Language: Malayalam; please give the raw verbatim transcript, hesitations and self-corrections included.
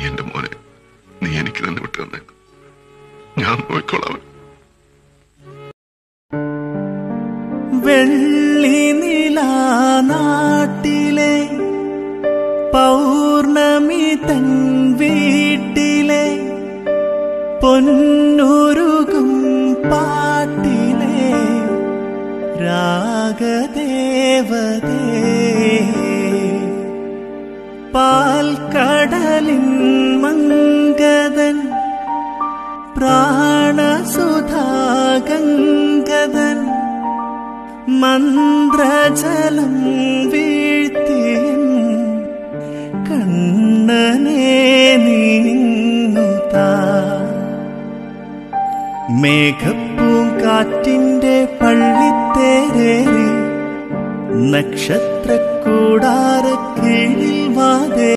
എന്റെ മോനെ നീ എനിക്ക് തന്നെ വിട്ടു തന്നെ, ഞാൻ നോക്കിക്കോളാം. വെള്ളി നിലാനാട്ടിലെ പൗർണമി തൻ വീട്ടിലെ പൊന്നുരുകും പാട്ടിലെ രാഗദേവതേ, പാൽക്കടലിൻ മംഗതൻ പ്രാണസുധാഗംഗതൻ മന്ത്രജലം വീഴ്ത്തിയൻ കണ്ണനെ നീങ്ങുതാ. മേഘപ്പൂങ്കാറ്റിന്റെ പള്ളിത്തേരേറി നക്ഷത്രക്കൂടാരക്കീഴിൽ വാതേ